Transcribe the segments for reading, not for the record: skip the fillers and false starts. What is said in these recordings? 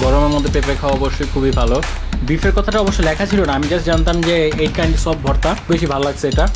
গরমের মধ্যে পেঁপে খাওয়া অবশ্যই খুবই ভালো। বিফের কথাটা অবশ্য লেখা ছিল না, আমি জাস্ট জানতাম যে 8 কাইন্ডস অফ ভর্তা, বেশি ভালো লাগছে এটা।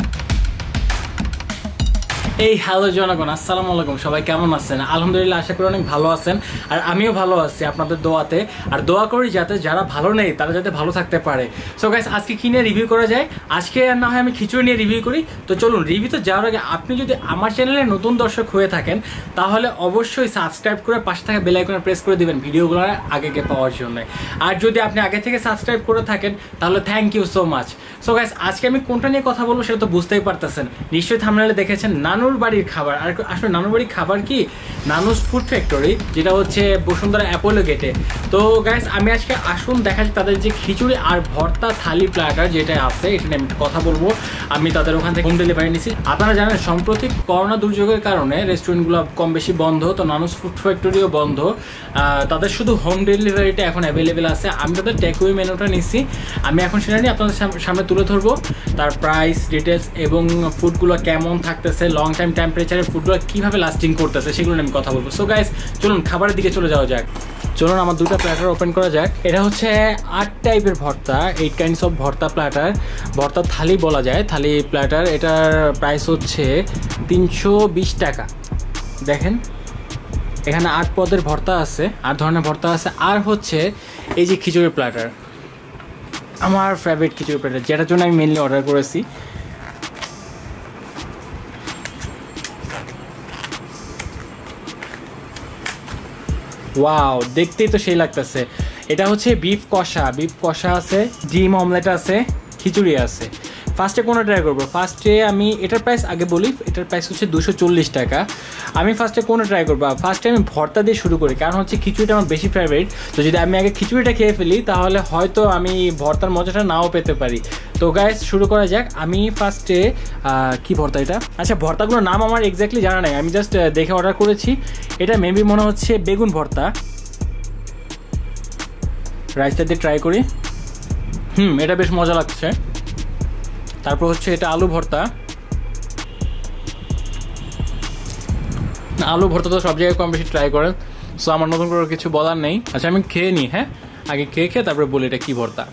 এই হ্যালো জনগণ, আসসালামু আলাইকুম, সবাই কেমন আছেন? আলহামদুলিল্লাহ, আশা করি অনেক ভালো আছেন। আর আমিও ভালো আছি আপনাদের দোয়াতে। আর দোয়া করি যাতে যারা ভালো নেই তারা যাতে ভালো থাকতে পারে। সো গাইস, আজকে কি নিয়ে রিভিউ করা যায়? আজকে আর না হয় আমি খিচুড়ি নিয়ে রিভিউ করি। তো চলুন, রিভিউতে যাওয়ার আগে আপনি যদি আমার চ্যানেলে নতুন দর্শক হয়ে থাকেন তাহলে অবশ্যই সাবস্ক্রাইব করে পাশে থাকা বেল আইকনে প্রেস করে দিবেন ভিডিওগুলো আগে পাওয়ার জন্য। আর যদি আপনি আগে থেকে সাবস্ক্রাইব করে থাকেন তাহলে thank you so much. So guys, আজকে আমি কোনটা নিয়ে কথা বলবো সেটা তো বুঝতেই পারতেছেন, নিশ্চয়ই থাম্বনেলে দেখেছেন নানুর বাড়ির খাবার। আর আসলে নানুর বাড়ির খাবার কি? নানুস ফুড ফ্যাক্টরি, যেটা হচ্ছে বসুন্ধরা অ্যাপোলো গেটে। তো গাইস, আমি আজকে আসুন দেখাচ্ছি তাদের যে খিচুড়ি আর ভর্তা থালি প্ল্যাটার যেটা আছে, এটা নিয়ে আমি কথা বলবো। আমি তাদের ওখান থেকে হোম ডেলিভারি নিছি। আপনারা জানেন সম্প্রতি করোনা দুর্যোগের কারণে রেস্টুরেন্টগুলো কম বেশি বন্ধ, তো নানুস ফুড ফ্যাক্টরিও বন্ধ। তাদের শুধু হোম ডেলিভারিটা এখন অ্যাভেলেবেল আছে। আমি তাদের টেকওয়ে মেনুটা নিচ্ছি, আমি এখন সেটা নিয়ে আপনাদের সামনে তুলে ধরবো। তার প্রাইস ডিটেলস এবং ফুডগুলো কেমন থাকতেছে, লং টাইম টেম্পারেচারের ফুডগুলো কীভাবে লাস্টিং করতেছে সেগুলো নিয়ে আমি কথা বলবো। সো গাইস, চলুন খাবারের দিকে চলে যাওয়া যাক। চলুন আমার দুটো প্ল্যাটার ওপেন করা যাক। এটা হচ্ছে 8 টাইপের ভর্তা, 8 কাইন্ডস অফ ভর্তা প্ল্যাটার, ভর্তা থালি বলা যায়, থালি প্ল্যাটার। এটার প্রাইস হচ্ছে 320 টাকা। দেখেন এখানে 8 পদের ভর্তা আছে, 8 ধরনের ভর্তা আছে। আর হচ্ছে এই যে খিচুড়ি প্ল্যাটার, আমার ফেভারিট খিচুড়ি প্ল্যাটার, যেটার জন্য আমি মেনলি অর্ডার করেছি। ওয়াও, দেখতেই তো সেই লাগতেছে। এটা হচ্ছে বিফ কষা আছে, ডিম অমলেট আছে, খিচুড়ি আছে। ফার্স্টে কোনো ট্রাই করবো? ফার্স্টে আমি এটার প্রাইস আগে বলি, এটার প্রাইস হচ্ছে 240 টাকা। আমি ফার্স্টে কোনো ট্রাই করবো? ফার্স্টে আমি ভর্তা দিয়ে শুরু করি, কারণ হচ্ছে খিচুড়িটা আমার বেশি ফেভারিট। তো যদি আমি আগে খিচুড়িটা খেয়ে ফেলি তাহলে হয়তো আমি ভর্তার মজাটা নাও পেতে পারি। তো গাইস, শুরু করা যাক। আমি ফার্স্টে কি ভর্তা এটা? আচ্ছা, ভর্তাগুলোর নাম আমার এক্স্যাক্টলি জানা নাই, আমি জাস্ট দেখে অর্ডার করেছি। এটা মেবি মনে হচ্ছে বেগুন ভর্তা। রাইসটা দিয়ে ট্রাই করি। এটা বেশ মজা লাগছে। তারপর হচ্ছে এটা আলু ভর্তা। আলু ভর্তা তো সব জায়গায় কম বেশি ট্রাই করেন, সো আমার নতুন করে কিছু বলার নেই। আচ্ছা, আমি খেয়ে নিই। হ্যাঁ, আগে খেয়ে তারপরে বলি এটা কি ভর্তা।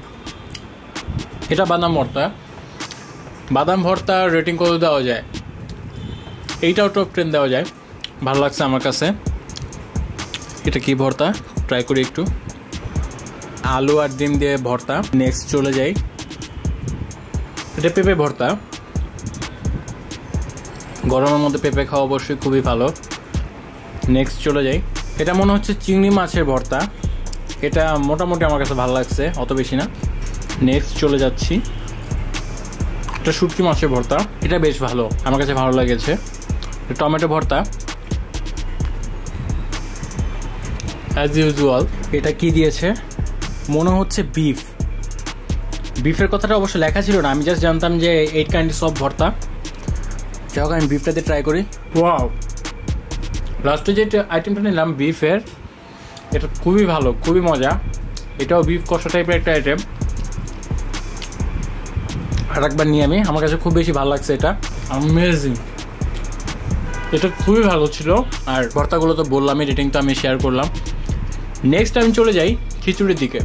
এটা বাদাম ভর্তা। বাদাম ভর্তা রেটিং করে দেওয়া যায়, এইটাও টপ 10 দেওয়া যায়, ভালো লাগছে আমার কাছে। এটা কি ভর্তা ট্রাই করি একটু। আলু আর ডিম দিয়ে ভর্তা। নেক্সট চলে যাই, এটা পেঁপে ভর্তা। গরমের মধ্যে পেঁপে খাওয়া অবশ্যই খুবই ভালো। নেক্সট চলে যাই, এটা মনে হচ্ছে চিংড়ি মাছের ভর্তা। এটা মোটামুটি আমার কাছে ভালো লাগছে, অত বেশি না। নেক্সট চলে যাচ্ছি, এটা শুটকি মাছের ভর্তা। এটা বেশ ভালো, আমার কাছে ভালো লেগেছে। টমেটো ভর্তা অ্যাজ ইউজুয়াল। এটা কি দিয়েছে? মনে হচ্ছে বিফের কথাটা অবশ্য লেখা ছিল না, আমি জাস্ট জানতাম যে 8 কাইন্ডস অফ ভর্তা। যাই হোক, আমি বিফটা দিয়ে ট্রাই করি। ওয়াও, লাস্টে যে আইটেমটা নিলাম বিফের, এটা খুবই ভালো, খুবই মজা। এটাও বিফ কষা টাইপের একটা আইটেম। আর একবার নিয়ে আমি, আমার কাছে খুব বেশি ভালো লাগছে। এটা অ্যামেজিং, এটা খুবই ভালো ছিল। আর ভর্তাগুলো তো বললামই, রেটিং তো আমি শেয়ার করলাম। নেক্সট আমি চলে যাই খিচুড়ির দিকে।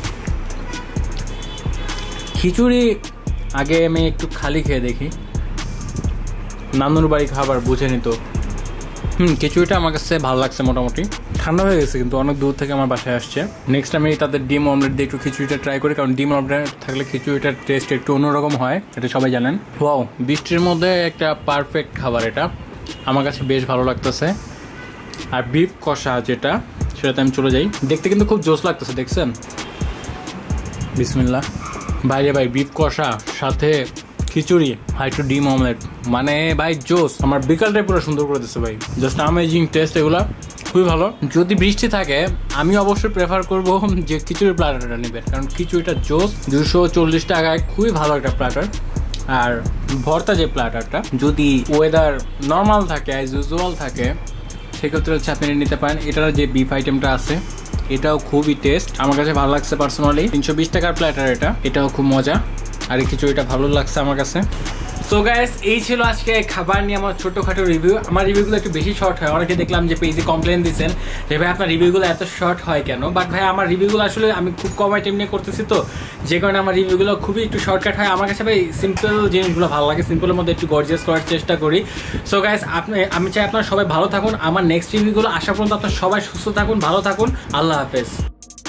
খিচুড়ি আগে আমি একটু খালি খেয়ে দেখি। নানুর বাড়ি খাবার বুঝে নিত। খিচুড়িটা আমার কাছে ভালো লাগছে মোটামুটি। ঠান্ডা হয়ে গেছে কিন্তু, অনেক দূর থেকে আমার বাসায় আসছে। নেক্সট আমি তাদের ডিম অমলেট দিয়ে একটু খিচুড়িটা ট্রাই করি, কারণ ডিম অমলেট থাকলে খিচুড়িটার টেস্ট একটু অন্যরকম হয়, এটা সবাই জানেন। ওয়াও, বৃষ্টির মধ্যে একটা পারফেক্ট খাবার, এটা আমার কাছে বেশ ভালো লাগতেছে। আর বিফ কষা যেটা, সেটাতে আমি চলে যাই। দেখতে কিন্তু খুব জোস লাগতেছে, দেখছেন? বিসমিল্লাহ। বাইরে ভাই, বিফ কষা সাথে খিচুড়ি আর একটু ডিম অমলেট, মানে ভাই জোস। আমার বিকালটাই পুরো সুন্দর করে দিচ্ছে ভাই, জাস্ট অ্যামেজিং টেস্ট। এগুলা খুবই ভালো। যদি বৃষ্টি থাকে আমি অবশ্যই প্রেফার করবো যে খিচুড়ির প্ল্যাটারটা নেবেন, কারণ খিচুড়িটা জোস। 240 টাকায় খুবই ভালো একটা প্ল্যাটার। আর ভর্তা যে প্ল্যাটারটা, যদি ওয়েদার নর্মাল থাকে, অ্যাজ ইউজুয়াল থাকে, সেক্ষেত্রে হচ্ছে আপনি নিতে পারেন। এটার যে বিফ আইটেমটা আছে এটাও খুবই টেস্ট, আমার কাছে ভালো লাগছে পার্সোনালি। 320 টাকার প্ল্যাটার এটা, এটাও খুব মজা। আর এই খিচুড়িটা ভালো লাগছে আমার কাছে। সো গাইস এই ছিল আজকে খাবার নিয়ে আমার ছোটখাটো রিভিউ। আমার রিভিউগুলো একটু বেশি শর্ট হয়, অনেকে দেখলাম যে পেজে কমপ্লেন দিচ্ছেন যে ভাই আপনার রিভিউগুলো এত শর্ট হয় কেন। বাট ভাই আমার রিভিউগুলো আসলে আমি খুব কম আইটেম নিয়ে করতেছি, তো যে কারণে আমার রিভিউগুলো খুবই একটু শর্টকাট হয়। আমার কাছে ভাই সিম্পল জিনিসগুলো ভালো লাগে, সিম্পলের মধ্যে একটু গর্জিয়াস করার চেষ্টা করি। সো গাইস আমি চাই আপনারা সবাই ভালো থাকুন। আমার নেক্সট রিভিউগুলো আসা পর্যন্ত আপনারা সবাই সুস্থ থাকুন, ভালো থাকুন। আল্লাহ হাফেজ।